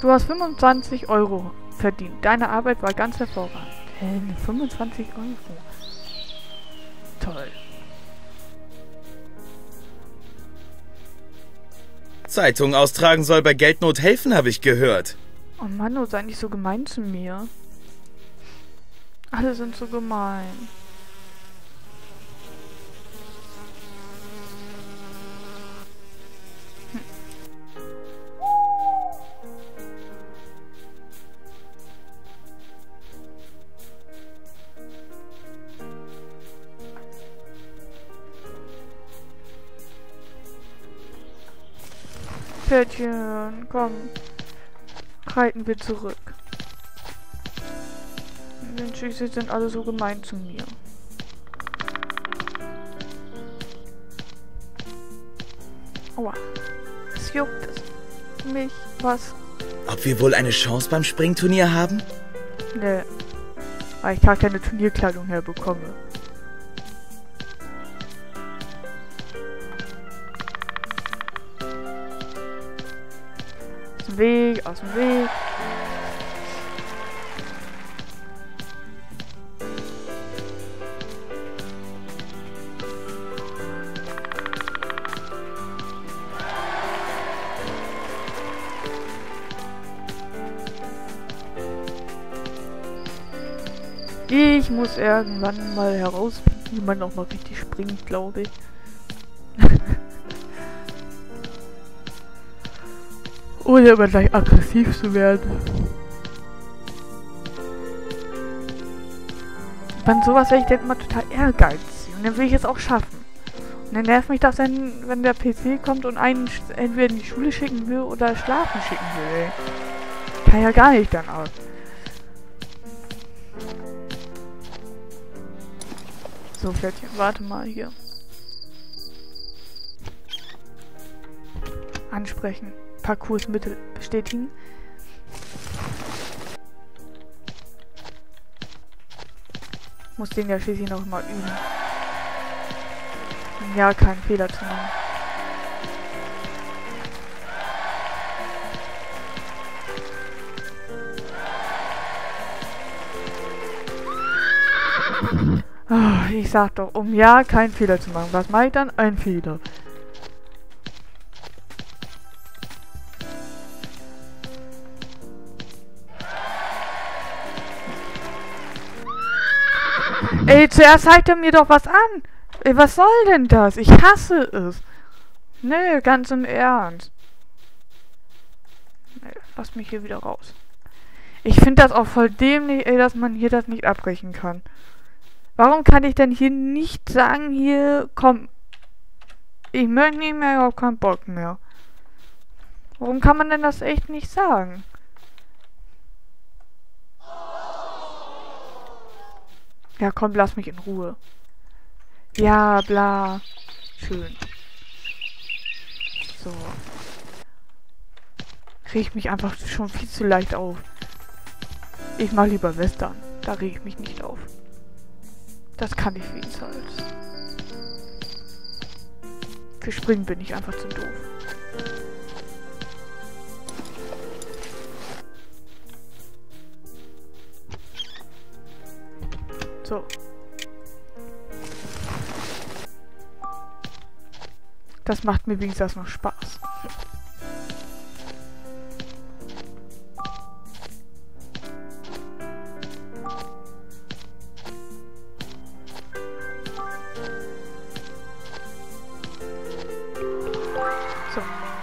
Du hast 25 Euro verdient. Deine Arbeit war ganz hervorragend. 25 Euro. Toll. Zeitung austragen soll bei Geldnot helfen, habe ich gehört. Oh Mann, du sei nicht so gemein zu mir. Alle sind so gemein. Pferdchen, komm. Reiten wir zurück. Mensch, sie sind alle so gemein zu mir. Aua. Es juckt es. Mich. Was? Ob wir wohl eine Chance beim Springturnier haben? Nee. Weil ich gar keine Turnierkleidung herbekomme. Aus dem Weg, aus dem Weg. Ich muss irgendwann mal herausfinden, wie man noch mal richtig springt, glaube ich. Ohne aber gleich aggressiv zu werden. Wenn sowas wäre ich dann immer total ehrgeizig. Und dann will ich es auch schaffen. Und dann nervt mich das dann, wenn der PC kommt und einen entweder in die Schule schicken will oder schlafen schicken will. Ey. Kann ja gar nicht dann aus. So, Pferdchen, warte mal hier. Ansprechen. Parcoursmittel bestätigen. Muss den ja schließlich noch mal üben. Um ja keinen Fehler zu machen. Oh, ich sag doch, um ja keinen Fehler zu machen. Was mache ich dann? Ein Fehler. Ey, zuerst zeigt er mir doch was an. Ey, was soll denn das? Ich hasse es. Nee, ganz im Ernst. Nee, lass mich hier wieder raus. Ich finde das auch voll dämlich, ey, dass man hier das nicht abbrechen kann. Warum kann ich denn hier nicht sagen, hier, komm, ich möchte nicht mehr, ich habe keinen Bock mehr. Warum kann man denn das echt nicht sagen? Ja, komm, lass mich in Ruhe. Ja, bla. Schön. So. Reg ich mich einfach schon viel zu leicht auf. Ich mach lieber Western. Da reg ich mich nicht auf. Das kann ich wenigstens. Für Springen bin ich einfach zu doof. So. Das macht mir wenigstens noch Spaß. So.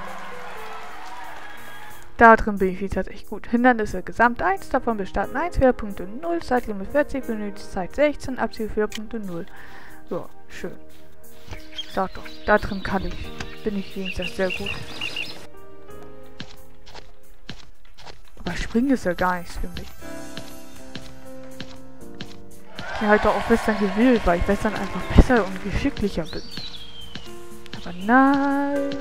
Da drin bin ich jetzt echt gut. Hindernisse Gesamt 1, davon bestanden 1, 4.0, Zeitlimit 40, benötigt Zeit 16, Abziel 4.0. So, schön. Sag doch, da drin bin ich wenigstens sehr gut. Aber Springen ist ja gar nichts für mich. Ich habe halt auch Western gewählt, weil ich Western einfach besser und geschicklicher bin. Aber nein.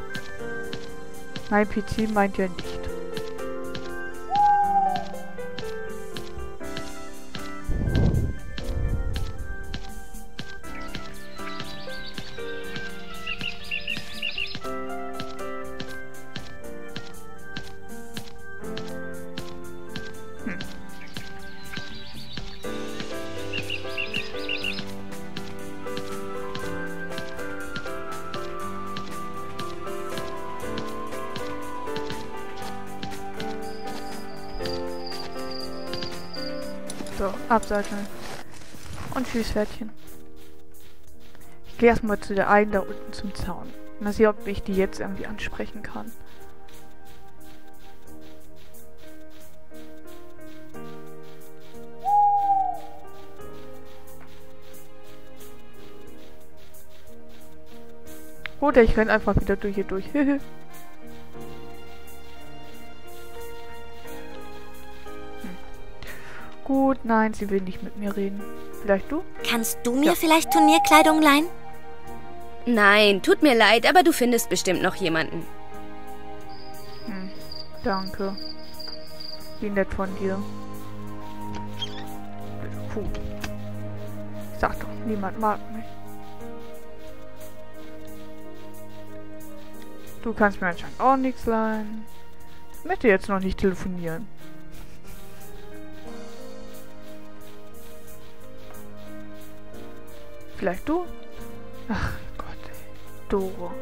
Mein PC meint ja nicht. Hm. So, absatteln. Und tschüss, Pferdchen. Ich gehe erstmal zu der einen da unten zum Zaun. Mal sehen, ob ich die jetzt irgendwie ansprechen kann. Oder ich renne einfach wieder durch hier durch. Gut, nein, sie will nicht mit mir reden. Vielleicht du? Kannst du mir vielleicht Turnierkleidung leihen? Nein, tut mir leid, aber du findest bestimmt noch jemanden. Danke. Wie nett von dir. Puh. Ich sag doch, niemand mag mich. Du kannst mir anscheinend auch nichts leihen. Ich möchte jetzt noch nicht telefonieren. Vielleicht du? Ach Gott, ey. Doro.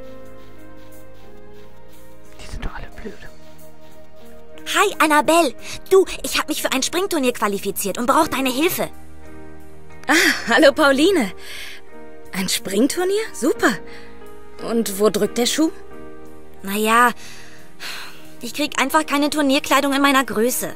Die sind doch alle blöd. Hi, Annabelle. Du, ich habe mich für ein Springturnier qualifiziert und brauche deine Hilfe. Ah, hallo Pauline. Ein Springturnier? Super. Und wo drückt der Schuh? Naja, ich krieg einfach keine Turnierkleidung in meiner Größe.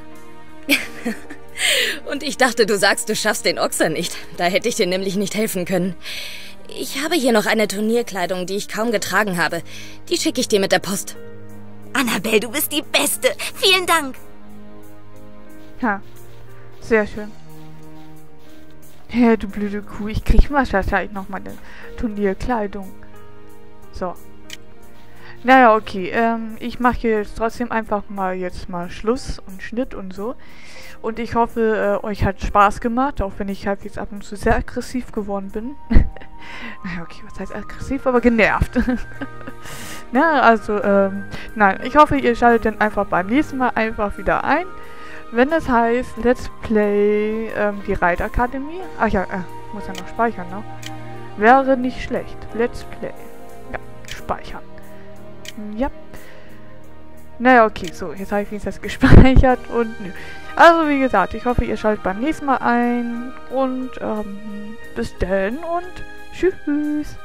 Und ich dachte, du sagst, du schaffst den Ochser nicht. Da hätte ich dir nämlich nicht helfen können. Ich habe hier noch eine Turnierkleidung, die ich kaum getragen habe. Die schicke ich dir mit der Post. Annabelle, du bist die Beste. Vielen Dank. Ja, sehr schön. Hä, du blöde Kuh. Ich krieg wahrscheinlich noch meine Turnierkleidung. So. Naja, okay. Ich mache jetzt trotzdem einfach mal Schluss und Schnitt und so. Und ich hoffe, euch hat Spaß gemacht, auch wenn ich halt jetzt ab und zu sehr aggressiv geworden bin. Naja, okay, was heißt aggressiv, aber genervt. Na, also, nein, ich hoffe, ihr schaltet dann einfach beim nächsten Mal einfach wieder ein. Wenn es heißt, Let's Play, die Reitakademie. Ach ja, muss ja noch speichern, ne? Wäre nicht schlecht. Let's Play. Ja, speichern. Ja. Naja, okay, so, jetzt habe ich wenigstens gespeichert und nö. Also, wie gesagt, ich hoffe, ihr schaltet beim nächsten Mal ein und bis dann und tschüss.